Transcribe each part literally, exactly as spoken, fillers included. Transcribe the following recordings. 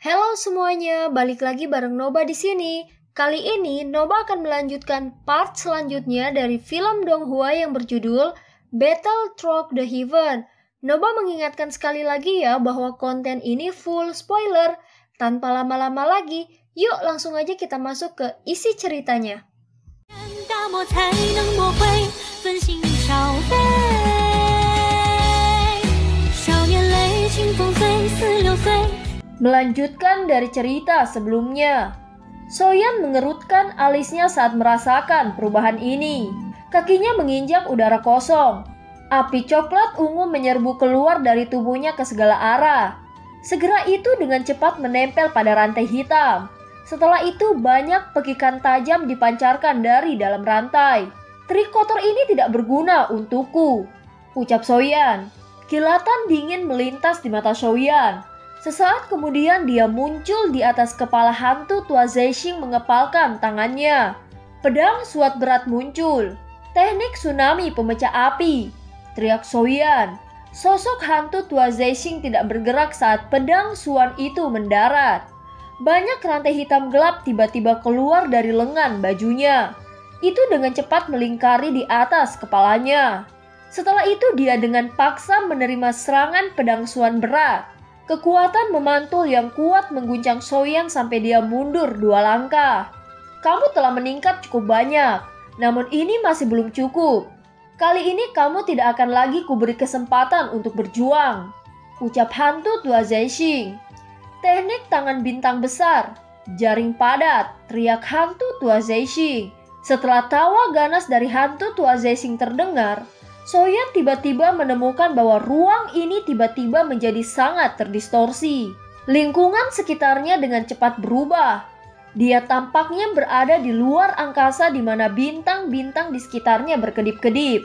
Halo semuanya, balik lagi bareng Noba di sini. Kali ini Noba akan melanjutkan part selanjutnya dari film Donghua yang berjudul Battle Through the Heaven. Noba mengingatkan sekali lagi ya bahwa konten ini full spoiler. Tanpa lama-lama lagi, yuk langsung aja kita masuk ke isi ceritanya. Melanjutkan dari cerita sebelumnya, Soyan mengerutkan alisnya saat merasakan perubahan ini. Kakinya menginjak udara kosong. Api coklat ungu menyerbu keluar dari tubuhnya ke segala arah. Segera itu dengan cepat menempel pada rantai hitam. Setelah itu banyak pekikan tajam dipancarkan dari dalam rantai. Trik kotor ini tidak berguna untukku, ucap Soyan. Kilatan dingin melintas di mata Soyan. Sesaat kemudian dia muncul di atas kepala hantu tua Zeishing mengepalkan tangannya. Pedang suat berat muncul. Teknik tsunami pemecah api, teriak Soyan. Sosok hantu tua Zeishing tidak bergerak saat pedang suan itu mendarat. Banyak rantai hitam gelap tiba-tiba keluar dari lengan bajunya. Itu dengan cepat melingkari di atas kepalanya. Setelah itu dia dengan paksa menerima serangan pedang suan berat. Kekuatan memantul yang kuat mengguncang Soyan sampai dia mundur dua langkah. Kamu telah meningkat cukup banyak, namun ini masih belum cukup. Kali ini kamu tidak akan lagi kuberi kesempatan untuk berjuang, ucap hantu tua Zeishing. Teknik tangan bintang besar, jaring padat, teriak hantu tua Zeishing. Setelah tawa ganas dari hantu tua Zeishing terdengar, Soyan tiba-tiba menemukan bahwa ruang ini tiba-tiba menjadi sangat terdistorsi. Lingkungan sekitarnya dengan cepat berubah. Dia tampaknya berada di luar angkasa di mana bintang-bintang di sekitarnya berkedip-kedip.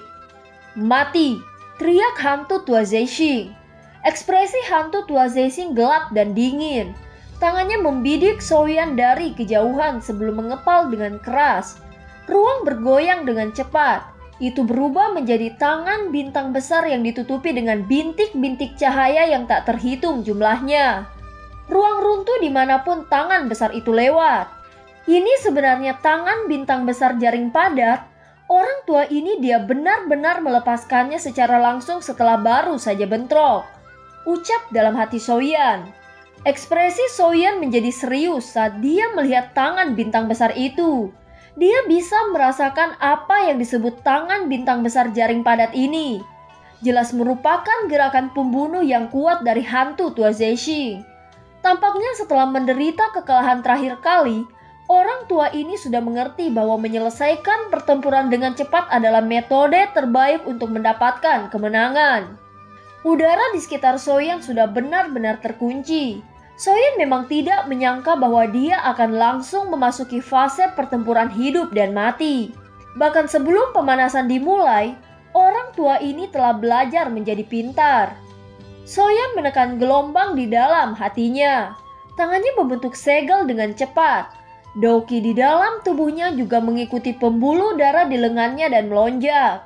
Mati, teriak hantu tua Zeishing. Ekspresi hantu tua Zeishing gelap dan dingin. Tangannya membidik Soyan dari kejauhan sebelum mengepal dengan keras. Ruang bergoyang dengan cepat. Itu berubah menjadi tangan bintang besar yang ditutupi dengan bintik-bintik cahaya yang tak terhitung jumlahnya. Ruang runtuh dimanapun tangan besar itu lewat. Ini sebenarnya tangan bintang besar jaring padat. Orang tua ini dia benar-benar melepaskannya secara langsung setelah baru saja bentrok, ucap dalam hati Soyan. Ekspresi Soyan menjadi serius saat dia melihat tangan bintang besar itu. Dia bisa merasakan apa yang disebut tangan bintang besar jaring padat ini. Jelas merupakan gerakan pembunuh yang kuat dari hantu tua Zeishing. Tampaknya setelah menderita kekalahan terakhir kali, orang tua ini sudah mengerti bahwa menyelesaikan pertempuran dengan cepat adalah metode terbaik untuk mendapatkan kemenangan. Udara di sekitar Soyan sudah benar-benar terkunci. Soyan memang tidak menyangka bahwa dia akan langsung memasuki fase pertempuran hidup dan mati. Bahkan sebelum pemanasan dimulai, orang tua ini telah belajar menjadi pintar. Soyan menekan gelombang di dalam hatinya. Tangannya membentuk segel dengan cepat. Doki di dalam tubuhnya juga mengikuti pembuluh darah di lengannya dan melonjak.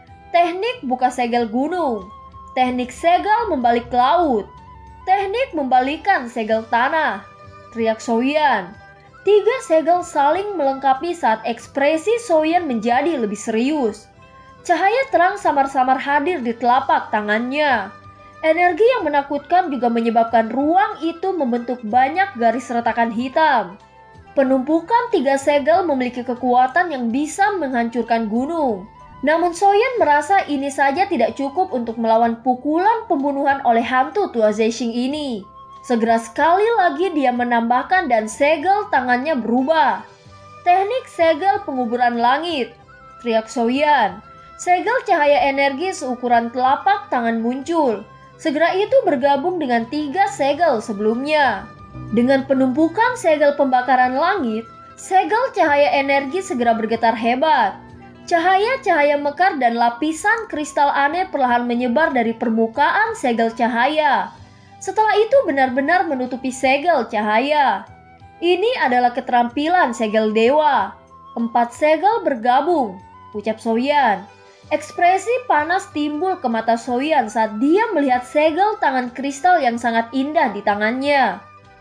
Teknik buka segel gunung. Teknik segel membalik ke laut. Teknik membalikan segel tanah, teriak Soyan. Tiga segel saling melengkapi saat ekspresi Soyan menjadi lebih serius. Cahaya terang samar-samar hadir di telapak tangannya. Energi yang menakutkan juga menyebabkan ruang itu membentuk banyak garis retakan hitam. Penumpukan tiga segel memiliki kekuatan yang bisa menghancurkan gunung. Namun Soyan merasa ini saja tidak cukup untuk melawan pukulan pembunuhan oleh hantu tua Zeishing ini. Segera sekali lagi dia menambahkan dan segel tangannya berubah. Teknik segel penguburan langit, teriak Soyan. Segel cahaya energi seukuran telapak tangan muncul. Segera itu bergabung dengan tiga segel sebelumnya. Dengan penumpukan segel pembakaran langit, segel cahaya energi segera bergetar hebat. Cahaya-cahaya mekar dan lapisan kristal aneh perlahan menyebar dari permukaan segel cahaya. Setelah itu benar-benar menutupi segel cahaya. Ini adalah keterampilan segel dewa. Empat segel bergabung, ucap Soyan. Ekspresi panas timbul ke mata Soyan saat dia melihat segel tangan kristal yang sangat indah di tangannya.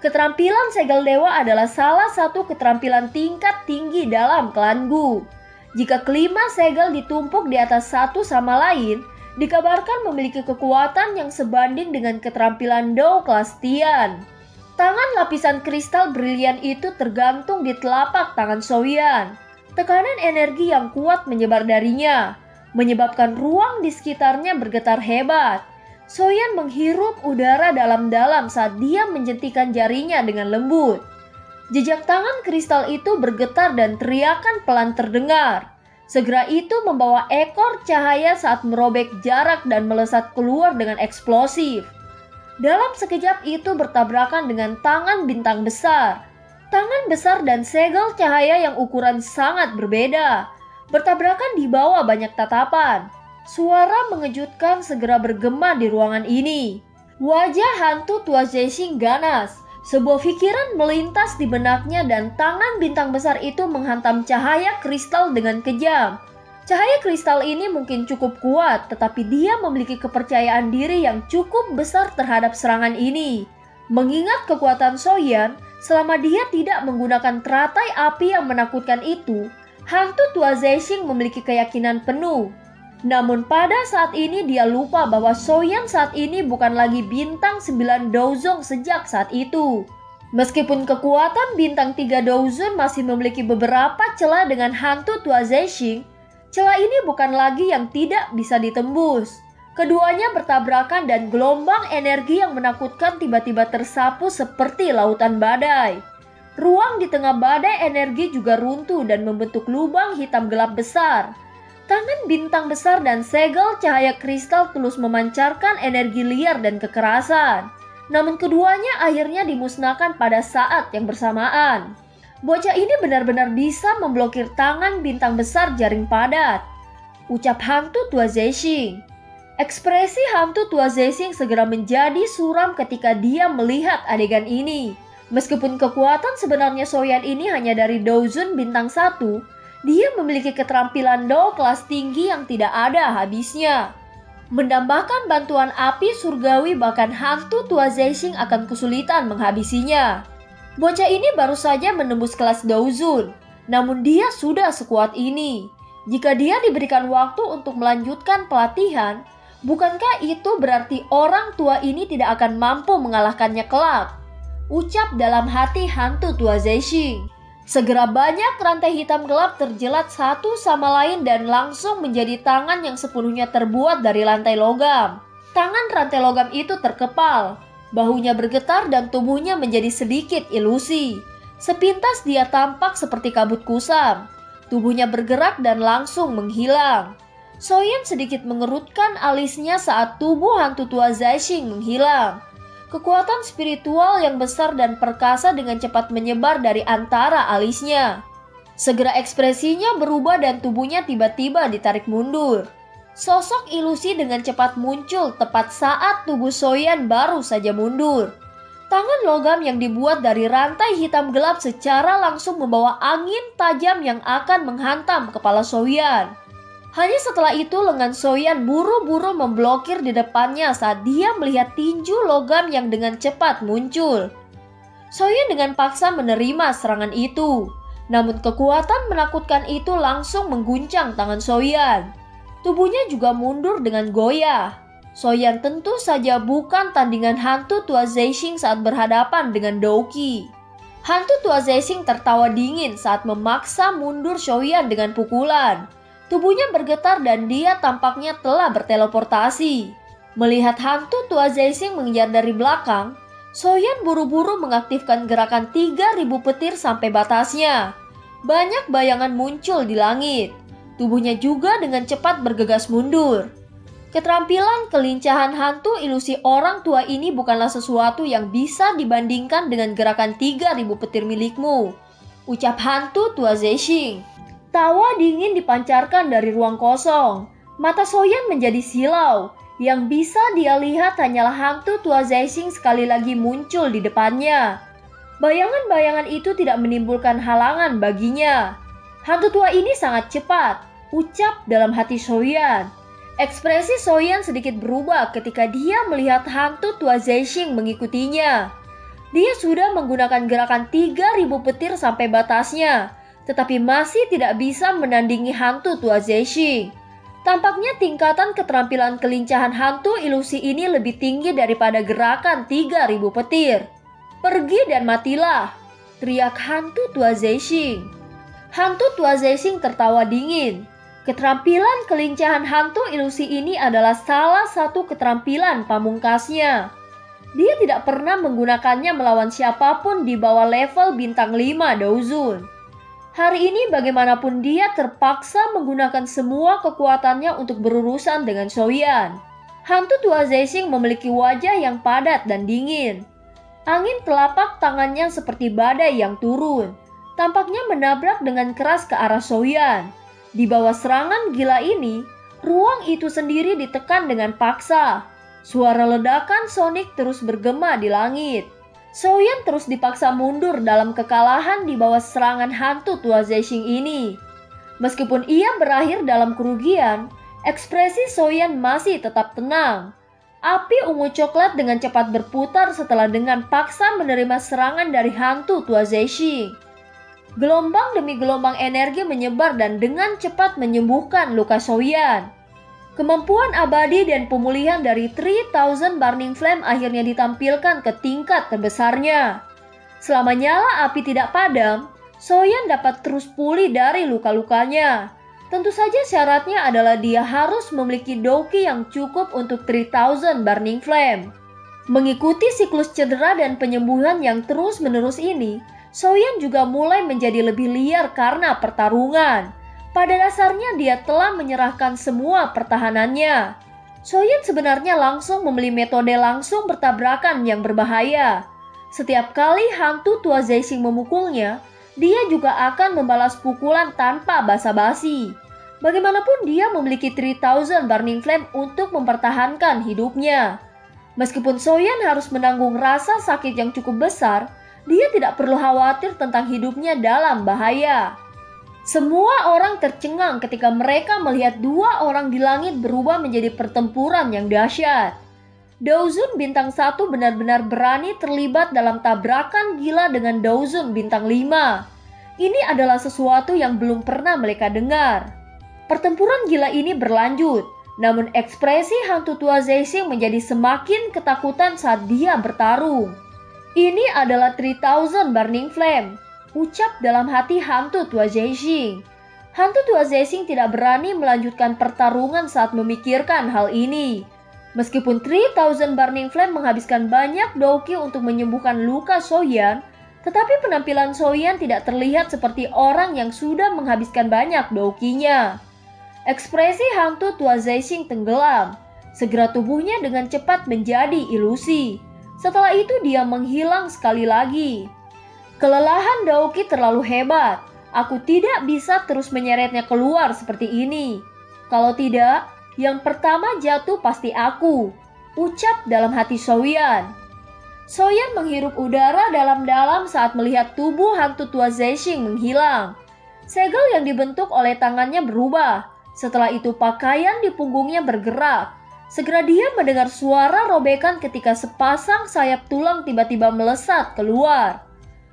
Keterampilan segel dewa adalah salah satu keterampilan tingkat tinggi dalam klan Gu. Jika kelima segel ditumpuk di atas satu sama lain, dikabarkan memiliki kekuatan yang sebanding dengan keterampilan Dou kelas Tian. Tangan lapisan kristal brilian itu tergantung di telapak tangan Soyan. Tekanan energi yang kuat menyebar darinya, menyebabkan ruang di sekitarnya bergetar hebat. Soyan menghirup udara dalam-dalam saat dia menjentikan jarinya dengan lembut. Jejak tangan kristal itu bergetar dan teriakan pelan terdengar. Segera itu membawa ekor cahaya saat merobek jarak dan melesat keluar dengan eksplosif. Dalam sekejap itu bertabrakan dengan tangan bintang besar. Tangan besar dan segel cahaya yang ukuran sangat berbeda. Bertabrakan di bawah banyak tatapan. Suara mengejutkan segera bergema di ruangan ini. Wajah hantu tua Zexing ganas. Sebuah pikiran melintas di benaknya dan tangan bintang besar itu menghantam cahaya kristal dengan kejam. Cahaya kristal ini mungkin cukup kuat, tetapi dia memiliki kepercayaan diri yang cukup besar terhadap serangan ini. Mengingat kekuatan Soyan, selama dia tidak menggunakan teratai api yang menakutkan itu, hantu tua Zexing memiliki keyakinan penuh. Namun pada saat ini dia lupa bahwa Soyan saat ini bukan lagi bintang sembilan Douzong sejak saat itu. Meskipun kekuatan bintang tiga Douzong masih memiliki beberapa celah dengan hantu tua Zexing, celah ini bukan lagi yang tidak bisa ditembus. Keduanya bertabrakan dan gelombang energi yang menakutkan tiba-tiba tersapu seperti lautan badai. Ruang di tengah badai energi juga runtuh dan membentuk lubang hitam gelap besar. Tangan bintang besar dan segel cahaya kristal tulus memancarkan energi liar dan kekerasan. Namun keduanya akhirnya dimusnahkan pada saat yang bersamaan. Bocah ini benar-benar bisa memblokir tangan bintang besar jaring padat. Ucap hantu tua Zexing. Ekspresi hantu tua Zexing segera menjadi suram ketika dia melihat adegan ini. Meskipun kekuatan sebenarnya Soyan ini hanya dari Douzong bintang satu, dia memiliki keterampilan Dou kelas tinggi yang tidak ada habisnya. Mendambakan bantuan api surgawi bahkan hantu tua Zexing akan kesulitan menghabisinya. Bocah ini baru saja menembus kelas Douzong, namun dia sudah sekuat ini. Jika dia diberikan waktu untuk melanjutkan pelatihan, bukankah itu berarti orang tua ini tidak akan mampu mengalahkannya kelak? Ucap dalam hati hantu tua Zexing. Segera banyak rantai hitam gelap terjelat satu sama lain dan langsung menjadi tangan yang sepenuhnya terbuat dari lantai logam. Tangan rantai logam itu terkepal, bahunya bergetar dan tubuhnya menjadi sedikit ilusi. Sepintas dia tampak seperti kabut kusam. Tubuhnya bergerak dan langsung menghilang. Soyan sedikit mengerutkan alisnya saat tubuh hantu tua Zexing menghilang. Kekuatan spiritual yang besar dan perkasa dengan cepat menyebar dari antara alisnya. Segera ekspresinya berubah dan tubuhnya tiba-tiba ditarik mundur. Sosok ilusi dengan cepat muncul tepat saat tubuh Soyan baru saja mundur. Tangan logam yang dibuat dari rantai hitam gelap secara langsung membawa angin tajam yang akan menghantam kepala Soyan. Hanya setelah itu lengan Soyan buru-buru memblokir di depannya saat dia melihat tinju logam yang dengan cepat muncul. Soyan dengan paksa menerima serangan itu. Namun kekuatan menakutkan itu langsung mengguncang tangan Soyan. Tubuhnya juga mundur dengan goyah. Soyan tentu saja bukan tandingan hantu tua Zexing saat berhadapan dengan Douki. Hantu tua Zexing tertawa dingin saat memaksa mundur Soyan dengan pukulan. Tubuhnya bergetar dan dia tampaknya telah berteleportasi. Melihat hantu tua Zexing mengejar dari belakang, Soyan buru-buru mengaktifkan gerakan tiga ribu petir sampai batasnya. Banyak bayangan muncul di langit. Tubuhnya juga dengan cepat bergegas mundur. Keterampilan kelincahan hantu ilusi orang tua ini bukanlah sesuatu yang bisa dibandingkan dengan gerakan tiga ribu petir milikmu. Ucap hantu tua Zexing. Tawa dingin dipancarkan dari ruang kosong. Mata Soyan menjadi silau. Yang bisa dia lihat hanyalah hantu tua Zexing sekali lagi muncul di depannya. Bayangan-bayangan itu tidak menimbulkan halangan baginya. Hantu tua ini sangat cepat, ucap dalam hati Soyan. Ekspresi Soyan sedikit berubah ketika dia melihat hantu tua Zexing mengikutinya. Dia sudah menggunakan gerakan tiga ribu petir sampai batasnya, tetapi masih tidak bisa menandingi hantu Tua Zexing. Tampaknya tingkatan keterampilan kelincahan hantu ilusi ini lebih tinggi daripada gerakan tiga ribu petir. "Pergi dan matilah," teriak hantu Tua Zexing. Hantu Tua Zexing tertawa dingin. Keterampilan kelincahan hantu ilusi ini adalah salah satu keterampilan pamungkasnya. Dia tidak pernah menggunakannya melawan siapapun di bawah level bintang lima Douzun. Hari ini bagaimanapun dia terpaksa menggunakan semua kekuatannya untuk berurusan dengan Soyan. Hantu Tua Zexing memiliki wajah yang padat dan dingin. Angin telapak tangannya seperti badai yang turun. Tampaknya menabrak dengan keras ke arah Soyan. Di bawah serangan gila ini, ruang itu sendiri ditekan dengan paksa. Suara ledakan sonik terus bergema di langit. Soyan terus dipaksa mundur dalam kekalahan di bawah serangan hantu Tua Zexing ini. Meskipun ia berakhir dalam kerugian, ekspresi Soyan masih tetap tenang. Api ungu coklat dengan cepat berputar setelah dengan paksa menerima serangan dari hantu Tua Zexing. Gelombang demi gelombang energi menyebar dan dengan cepat menyembuhkan luka Soyan. Kemampuan abadi dan pemulihan dari tiga ribu Burning Flame akhirnya ditampilkan ke tingkat terbesarnya. Selama nyala api tidak padam, Soyan dapat terus pulih dari luka-lukanya. Tentu saja syaratnya adalah dia harus memiliki Douki yang cukup untuk tiga ribu Burning Flame. Mengikuti siklus cedera dan penyembuhan yang terus-menerus ini, Soyan juga mulai menjadi lebih liar karena pertarungan. Pada dasarnya dia telah menyerahkan semua pertahanannya. Soyan sebenarnya langsung memilih metode langsung bertabrakan yang berbahaya. Setiap kali hantu Tua Zexing memukulnya, dia juga akan membalas pukulan tanpa basa-basi. Bagaimanapun dia memiliki tiga ribu Burning Flame untuk mempertahankan hidupnya. Meskipun Soyan harus menanggung rasa sakit yang cukup besar, dia tidak perlu khawatir tentang hidupnya dalam bahaya. Semua orang tercengang ketika mereka melihat dua orang di langit berubah menjadi pertempuran yang dahsyat. Douzun bintang satu benar-benar berani terlibat dalam tabrakan gila dengan Douzun bintang lima. Ini adalah sesuatu yang belum pernah mereka dengar. Pertempuran gila ini berlanjut, namun ekspresi hantu Tua Zexing menjadi semakin ketakutan saat dia bertarung. "Ini adalah tiga ribu Burning Flame," ucap dalam hati hantu Tua Zexing. Hantu Tua Zexing tidak berani melanjutkan pertarungan saat memikirkan hal ini. Meskipun tiga ribu Burning Flame menghabiskan banyak Douki untuk menyembuhkan luka Soyan, tetapi penampilan Soyan tidak terlihat seperti orang yang sudah menghabiskan banyak Doukinya. Ekspresi hantu Tua Zexing tenggelam. Segera tubuhnya dengan cepat menjadi ilusi. Setelah itu dia menghilang sekali lagi. "Kelelahan Douki terlalu hebat. Aku tidak bisa terus menyeretnya keluar seperti ini. Kalau tidak, yang pertama jatuh pasti aku," ucap dalam hati Soyan. Soyan menghirup udara dalam-dalam saat melihat tubuh hantu Tua Zexing menghilang. Segel yang dibentuk oleh tangannya berubah. Setelah itu pakaian di punggungnya bergerak. Segera dia mendengar suara robekan ketika sepasang sayap tulang tiba-tiba melesat keluar.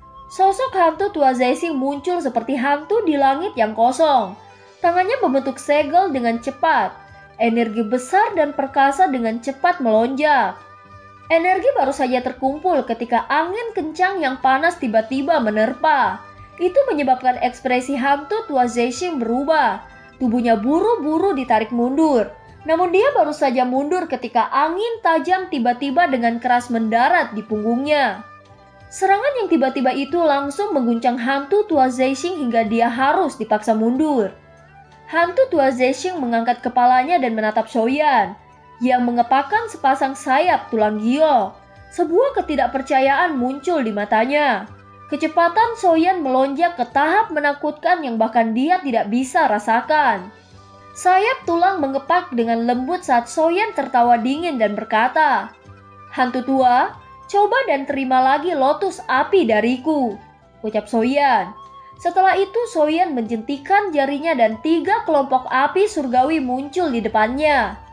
Sosok hantu Tua Zexing muncul seperti hantu di langit yang kosong. Tangannya membentuk segel dengan cepat. Energi besar dan perkasa dengan cepat melonjak. Energi baru saja terkumpul ketika angin kencang yang panas tiba-tiba menerpa. Itu menyebabkan ekspresi hantu Tua Zexing berubah. Tubuhnya buru-buru ditarik mundur. Namun dia baru saja mundur ketika angin tajam tiba-tiba dengan keras mendarat di punggungnya. Serangan yang tiba-tiba itu langsung mengguncang hantu Tua Zexing hingga dia harus dipaksa mundur. Hantu Tua Zexing mengangkat kepalanya dan menatap Soyan yang mengepakkan sepasang sayap tulang gio. Sebuah ketidakpercayaan muncul di matanya. Kecepatan Soyan melonjak ke tahap menakutkan yang bahkan dia tidak bisa rasakan. Sayap tulang mengepak dengan lembut saat Soyan tertawa dingin dan berkata, "Hantu tua, coba dan terima lagi lotus api dariku," ucap Soyan. Setelah itu Soyan menjentikan jarinya dan tiga kelompok api surgawi muncul di depannya.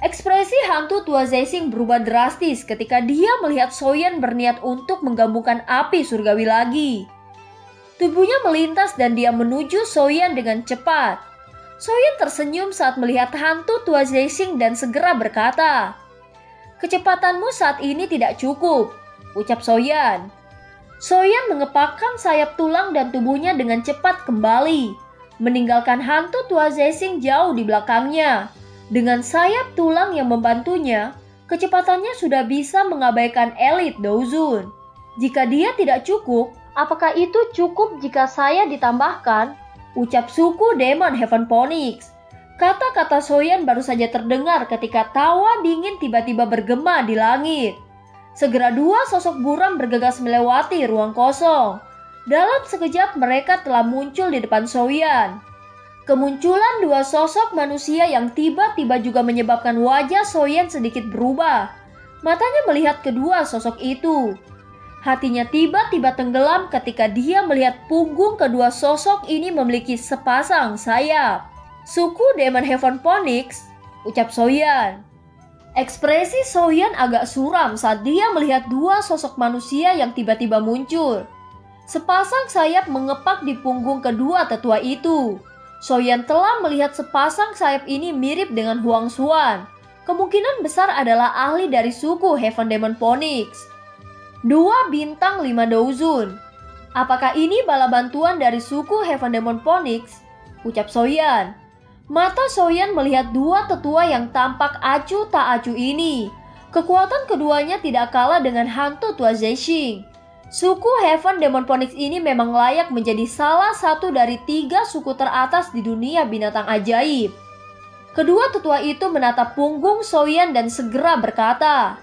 Ekspresi hantu tua Zeixing berubah drastis ketika dia melihat Soyan berniat untuk menggabungkan api surgawi lagi. Tubuhnya melintas dan dia menuju Soyan dengan cepat. Soyan tersenyum saat melihat hantu tua Zeixing dan segera berkata, "Kecepatanmu saat ini tidak cukup," ucap Soyan. Soyan mengepakkan sayap tulang dan tubuhnya dengan cepat kembali, meninggalkan hantu tua Zeixing jauh di belakangnya. Dengan sayap tulang yang membantunya, kecepatannya sudah bisa mengabaikan elit Douzun. Jika dia tidak cukup, apakah itu cukup jika saya ditambahkan? Ucap suku Demon Heaven Phoenix. Kata-kata Soyan baru saja terdengar ketika tawa dingin tiba-tiba bergema di langit. Segera dua sosok buram bergegas melewati ruang kosong. Dalam sekejap mereka telah muncul di depan Soyan. Kemunculan dua sosok manusia yang tiba-tiba juga menyebabkan wajah Soyan sedikit berubah. Matanya melihat kedua sosok itu. Hatinya tiba-tiba tenggelam ketika dia melihat punggung kedua sosok ini memiliki sepasang sayap. "Suku Demon Heaven Phoenix," ucap Soyan. Ekspresi Soyan agak suram saat dia melihat dua sosok manusia yang tiba-tiba muncul. Sepasang sayap mengepak di punggung kedua tetua itu. Soyan telah melihat sepasang sayap ini mirip dengan Huang Xuan. Kemungkinan besar adalah ahli dari suku Heaven Demon Phoenix. Dua bintang lima Douzun. Apakah ini bala bantuan dari suku Heaven Demon Phoenix? Ucap Soyan. Mata Soyan melihat dua tetua yang tampak acuh tak acuh ini. Kekuatan keduanya tidak kalah dengan hantu tua Zeixing. Suku Heaven Demon Phoenix ini memang layak menjadi salah satu dari tiga suku teratas di dunia binatang ajaib. Kedua tetua itu menatap punggung Soyan dan segera berkata,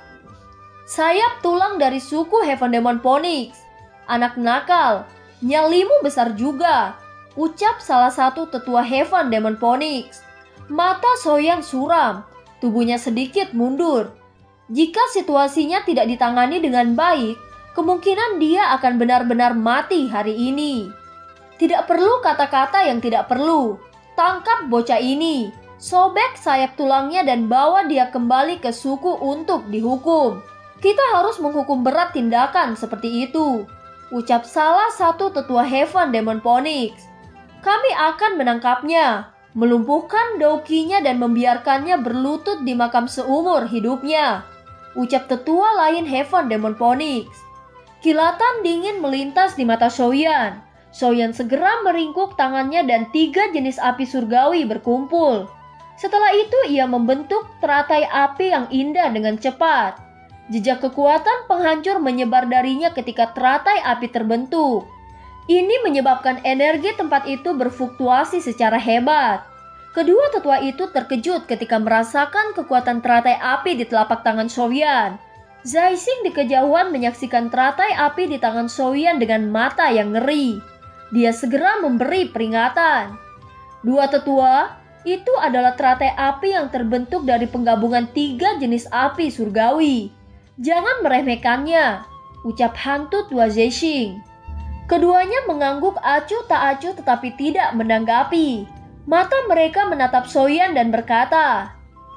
"Sayap tulang dari suku Heaven Demon Phoenix. Anak nakal, nyalimu besar juga," ucap salah satu tetua Heaven Demon Phoenix. Mata Soyan suram, tubuhnya sedikit mundur. Jika situasinya tidak ditangani dengan baik, kemungkinan dia akan benar-benar mati hari ini. Tidak perlu kata-kata yang tidak perlu. Tangkap bocah ini, sobek sayap tulangnya dan bawa dia kembali ke suku untuk dihukum. Kita harus menghukum berat tindakan seperti itu, ucap salah satu tetua Heaven Demon Phoenix. Kami akan menangkapnya, melumpuhkan daukinya dan membiarkannya berlutut di makam seumur hidupnya, ucap tetua lain Heaven Demon Phoenix. Kilatan dingin melintas di mata Soyan. Soyan segera meringkuk tangannya dan tiga jenis api surgawi berkumpul. Setelah itu ia membentuk teratai api yang indah dengan cepat. Jejak kekuatan penghancur menyebar darinya ketika teratai api terbentuk. Ini menyebabkan energi tempat itu berfluktuasi secara hebat. Kedua tetua itu terkejut ketika merasakan kekuatan teratai api di telapak tangan Soyan. Zeixing di kejauhan menyaksikan teratai api di tangan Soyan dengan mata yang ngeri. Dia segera memberi peringatan. Dua tetua, itu adalah teratai api yang terbentuk dari penggabungan tiga jenis api surgawi. Jangan meremehkannya, ucap hantu tua Zeixing. Keduanya mengangguk acuh tak acuh tetapi tidak menanggapi. Mata mereka menatap Soyan dan berkata,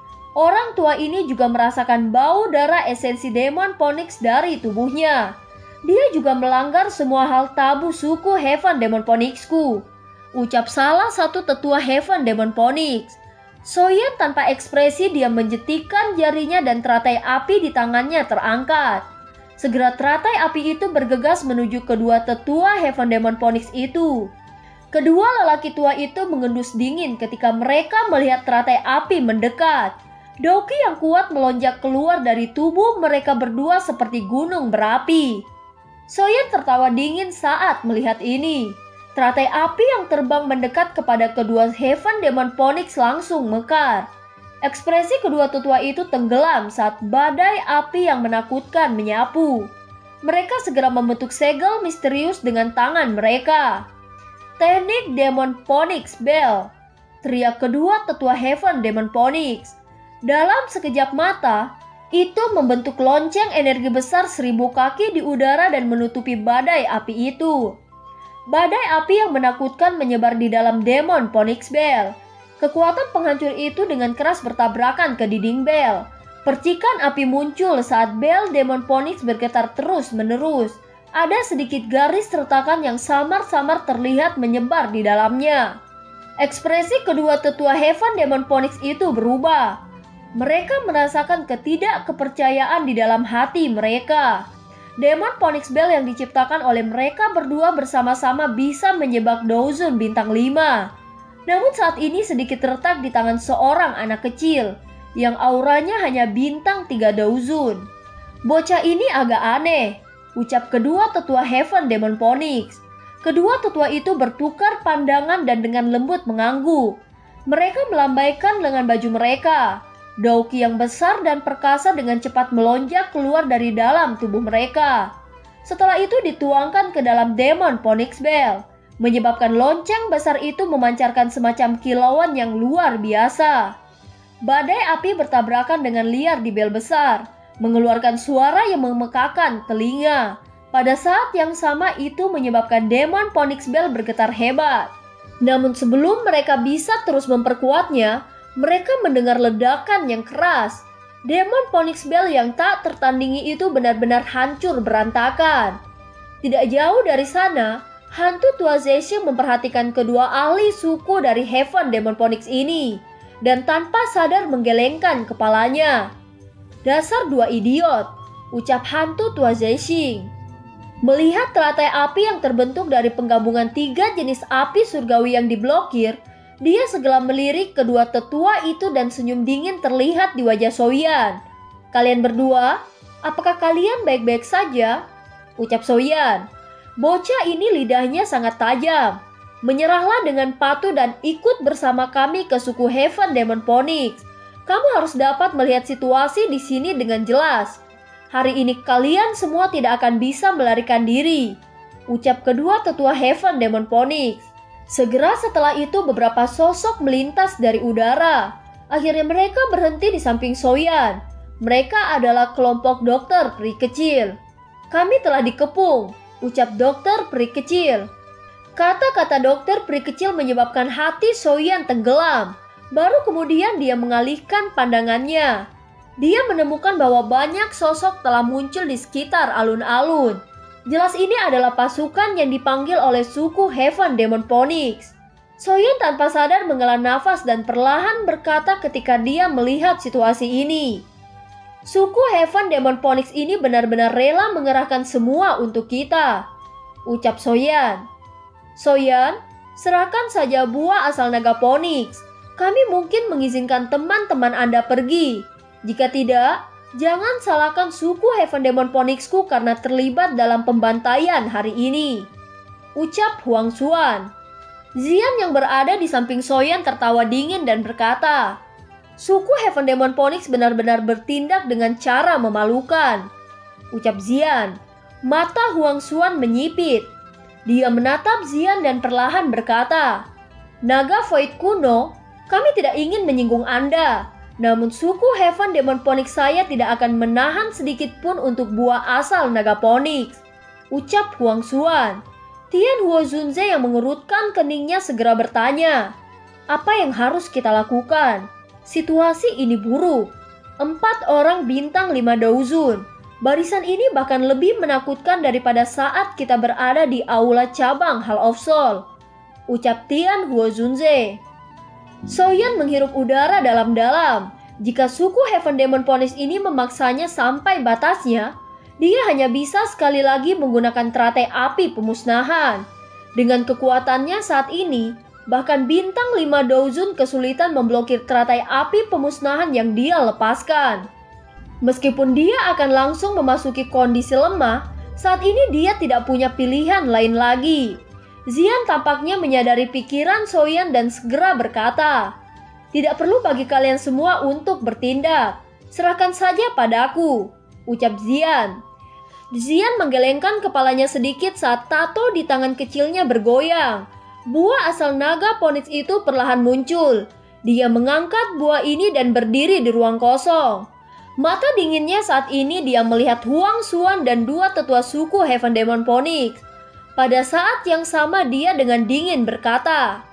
orang tua ini juga merasakan bau darah esensi Demon Phoenix dari tubuhnya. Dia juga melanggar semua hal tabu suku Heaven Demon Phoenixku, ucap salah satu tetua Heaven Demon Phoenix. Soyan tanpa ekspresi dia menjetikkan jarinya dan teratai api di tangannya terangkat. Segera teratai api itu bergegas menuju kedua tetua Heaven Demon Phoenix itu. Kedua lelaki tua itu mengendus dingin ketika mereka melihat teratai api mendekat. Dauki yang kuat melonjak keluar dari tubuh mereka berdua seperti gunung berapi. Soyan tertawa dingin saat melihat ini. Teratai api yang terbang mendekat kepada kedua Heaven Demon Phoenix langsung mekar. Ekspresi kedua tetua itu tenggelam saat badai api yang menakutkan menyapu. Mereka segera membentuk segel misterius dengan tangan mereka. Teknik Demon Phoenix Bell, teriak kedua tetua Heaven Demon Phoenix. Dalam sekejap mata, itu membentuk lonceng energi besar seribu kaki di udara dan menutupi badai api itu. Badai api yang menakutkan menyebar di dalam Demon Phoenix Bell. Kekuatan penghancur itu dengan keras bertabrakan ke dinding bel. Percikan api muncul saat bel Demon Phoenix bergetar terus-menerus. Ada sedikit garis retakan yang samar-samar terlihat menyebar di dalamnya. Ekspresi kedua tetua Heaven Demon Phoenix itu berubah. Mereka merasakan ketidakkepercayaan di dalam hati mereka. Demon Phoenix Bell yang diciptakan oleh mereka berdua bersama-sama bisa menyebak Douzun bintang lima. Namun saat ini sedikit retak di tangan seorang anak kecil yang auranya hanya bintang tiga Douzun. Bocah ini agak aneh, ucap kedua tetua Heaven Demon Phoenix. Kedua tetua itu bertukar pandangan dan dengan lembut mengangguk. Mereka melambaikan lengan baju mereka. Dauki yang besar dan perkasa dengan cepat melonjak keluar dari dalam tubuh mereka. Setelah itu dituangkan ke dalam Demon Phoenix Bell, menyebabkan lonceng besar itu memancarkan semacam kilauan yang luar biasa. Badai api bertabrakan dengan liar di bel besar, mengeluarkan suara yang memekakan telinga. Pada saat yang sama itu menyebabkan Demon Phoenix Bell bergetar hebat. Namun sebelum mereka bisa terus memperkuatnya, mereka mendengar ledakan yang keras. Demon Phoenix Bell yang tak tertandingi itu benar-benar hancur berantakan. Tidak jauh dari sana, hantu tua Zexing memperhatikan kedua ahli suku dari Heaven Demon Phoenix ini, dan tanpa sadar menggelengkan kepalanya. Dasar dua idiot, ucap hantu tua Zexing. Melihat teratai api yang terbentuk dari penggabungan tiga jenis api surgawi yang diblokir, dia segera melirik kedua tetua itu dan senyum dingin terlihat di wajah Soyan. Kalian berdua, apakah kalian baik-baik saja? Ucap Soyan. Bocah ini lidahnya sangat tajam. Menyerahlah dengan patuh dan ikut bersama kami ke suku Heaven Demon Phoenix. Kamu harus dapat melihat situasi di sini dengan jelas. Hari ini kalian semua tidak akan bisa melarikan diri, ucap kedua tetua Heaven Demon Phoenix. Segera setelah itu beberapa sosok melintas dari udara. Akhirnya mereka berhenti di samping Soyan. Mereka adalah kelompok dokter peri kecil. Kami telah dikepung, ucap dokter peri kecil. Kata-kata dokter peri kecil menyebabkan hati Soyan tenggelam. Baru kemudian dia mengalihkan pandangannya. Dia menemukan bahwa banyak sosok telah muncul di sekitar alun-alun. Jelas ini adalah pasukan yang dipanggil oleh suku Heaven Demon Phoenix. Soyan tanpa sadar menghela nafas dan perlahan berkata ketika dia melihat situasi ini. Suku Heaven Demon Phoenix ini benar-benar rela mengerahkan semua untuk kita, ucap Soyan. Soyan, serahkan saja buah asal naga Phoenix. Kami mungkin mengizinkan teman-teman Anda pergi. Jika tidak, jangan salahkan suku Heaven Demon Phoenixku karena terlibat dalam pembantaian hari ini, ucap Huang Xuan. Zian yang berada di samping Soyan tertawa dingin dan berkata, suku Heaven Demon Phoenix benar-benar bertindak dengan cara memalukan, ucap Zian. Mata Huang Xuan menyipit. Dia menatap Zian dan perlahan berkata, Naga Void kuno, kami tidak ingin menyinggung Anda. Namun suku Heaven Demon Phoenix saya tidak akan menahan sedikit pun untuk buah asal naga Phoenix, ucap Huang Xuan. Tian Huo Zunze yang mengerutkan keningnya segera bertanya, apa yang harus kita lakukan? Situasi ini buruk. Empat orang bintang lima Douzun. Barisan ini bahkan lebih menakutkan daripada saat kita berada di aula cabang Hall of Soul, ucap Tian Huo Zunze. Soyan menghirup udara dalam-dalam. Jika suku Heaven Demon Phoenix ini memaksanya sampai batasnya, dia hanya bisa sekali lagi menggunakan teratai api pemusnahan. Dengan kekuatannya saat ini, bahkan bintang lima Douzun kesulitan memblokir teratai api pemusnahan yang dia lepaskan. Meskipun dia akan langsung memasuki kondisi lemah, saat ini dia tidak punya pilihan lain lagi. Zian tampaknya menyadari pikiran Soyan dan segera berkata, tidak perlu bagi kalian semua untuk bertindak. Serahkan saja padaku, ucap Zian. Zian menggelengkan kepalanya sedikit saat tato di tangan kecilnya bergoyang. Buah asal naga Phoenix itu perlahan muncul. Dia mengangkat buah ini dan berdiri di ruang kosong. Mata dinginnya saat ini dia melihat Huang Xuan dan dua tetua suku Heaven Demon Phoenix. Pada saat yang sama dia dengan dingin berkata,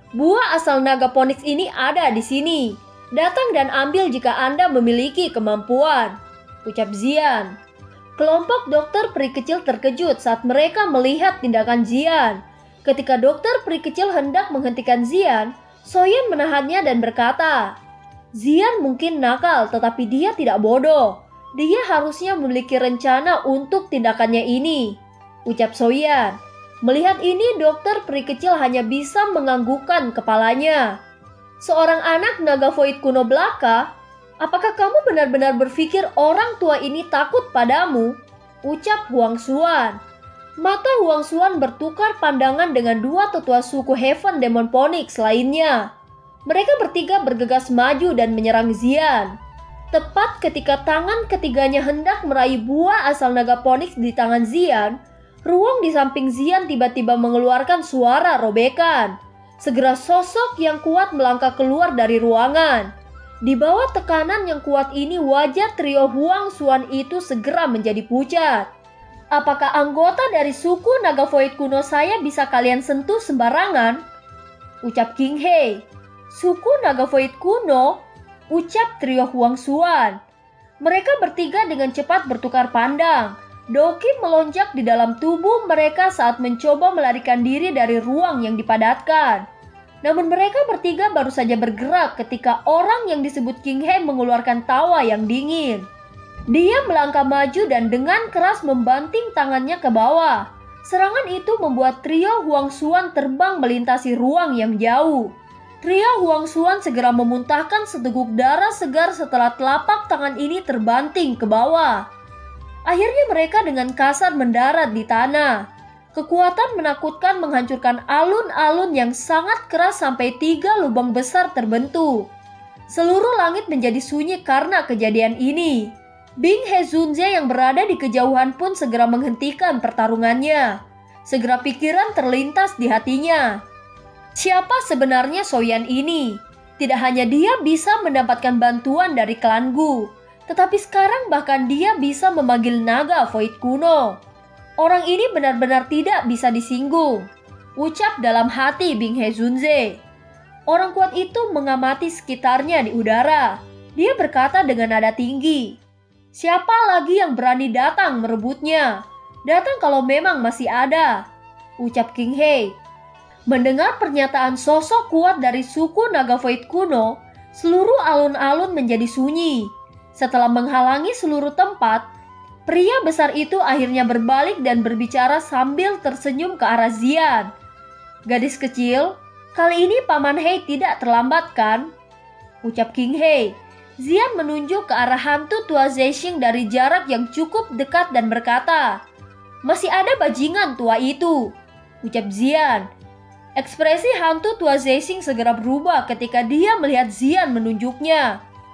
Buah asal naga Phoenix ini ada di sini. Datang dan ambil jika Anda memiliki kemampuan, ucap Xian. Kelompok dokter peri kecil terkejut saat mereka melihat tindakan Xian. Ketika dokter peri kecil hendak menghentikan Xian, Soyan menahannya dan berkata, Xian mungkin nakal tetapi dia tidak bodoh. Dia harusnya memiliki rencana untuk tindakannya ini, ucap Soyan. Melihat ini, dokter peri kecil hanya bisa menganggukkan kepalanya. Seorang anak naga void kuno belaka, apakah kamu benar-benar berpikir orang tua ini takut padamu? Ucap Huang Xuan. Mata Huang Xuan bertukar pandangan dengan dua tetua suku Heaven Demon Phoenix lainnya. Mereka bertiga bergegas maju dan menyerang Xian. Tepat ketika tangan ketiganya hendak meraih buah asal naga Phoenix di tangan Xian, ruang di samping Xian tiba-tiba mengeluarkan suara robekan. Segera sosok yang kuat melangkah keluar dari ruangan. Di bawah tekanan yang kuat ini, wajah trio Huang Xuan itu segera menjadi pucat. Apakah anggota dari suku naga void kuno saya bisa kalian sentuh sembarangan? Ucap King He. Suku naga void kuno? Ucap trio Huang Xuan. Mereka bertiga dengan cepat bertukar pandang. Doki melonjak di dalam tubuh mereka saat mencoba melarikan diri dari ruang yang dipadatkan. Namun mereka bertiga baru saja bergerak ketika orang yang disebut King He mengeluarkan tawa yang dingin. Dia melangkah maju dan dengan keras membanting tangannya ke bawah. Serangan itu membuat trio Huang Xuan terbang melintasi ruang yang jauh. Trio Huang Xuan segera memuntahkan seteguk darah segar setelah telapak tangan ini terbanting ke bawah. Akhirnya mereka dengan kasar mendarat di tanah. Kekuatan menakutkan menghancurkan alun-alun yang sangat keras sampai tiga lubang besar terbentuk. Seluruh langit menjadi sunyi karena kejadian ini. Bing He Zunze yang berada di kejauhan pun segera menghentikan pertarungannya. Segera pikiran terlintas di hatinya. Siapa sebenarnya Soyan ini? Tidak hanya dia bisa mendapatkan bantuan dari klan Gu, tetapi sekarang bahkan dia bisa memanggil naga void kuno. Orang ini benar-benar tidak bisa disinggung, ucap dalam hati Bing He Zunze. Orang kuat itu mengamati sekitarnya di udara. Dia berkata dengan nada tinggi, siapa lagi yang berani datang merebutnya? Datang kalau memang masih ada, ucap King He. Mendengar pernyataan sosok kuat dari suku naga void kuno, seluruh alun-alun menjadi sunyi. Setelah menghalangi seluruh tempat, pria besar itu akhirnya berbalik dan berbicara sambil tersenyum ke arah Xian. Gadis kecil, kali ini Paman He tidak terlambat kan? Ucap King He. Xian menunjuk ke arah hantu tua Zexing dari jarak yang cukup dekat dan berkata, masih ada bajingan tua itu, ucap Xian. Ekspresi hantu tua Zexing segera berubah ketika dia melihat Xian menunjuknya.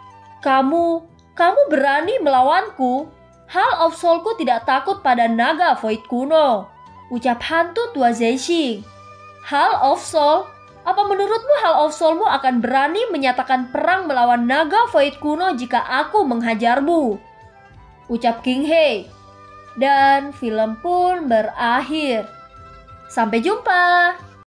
Kamu, kamu berani melawanku? Hal of Soulku tidak takut pada naga void kuno, ucap hantu tua Zexing. Hal of Soul? Apa menurutmu Hal of Soulmu akan berani menyatakan perang melawan naga void kuno jika aku menghajarmu? Ucap King He. Dan film pun berakhir. Sampai jumpa.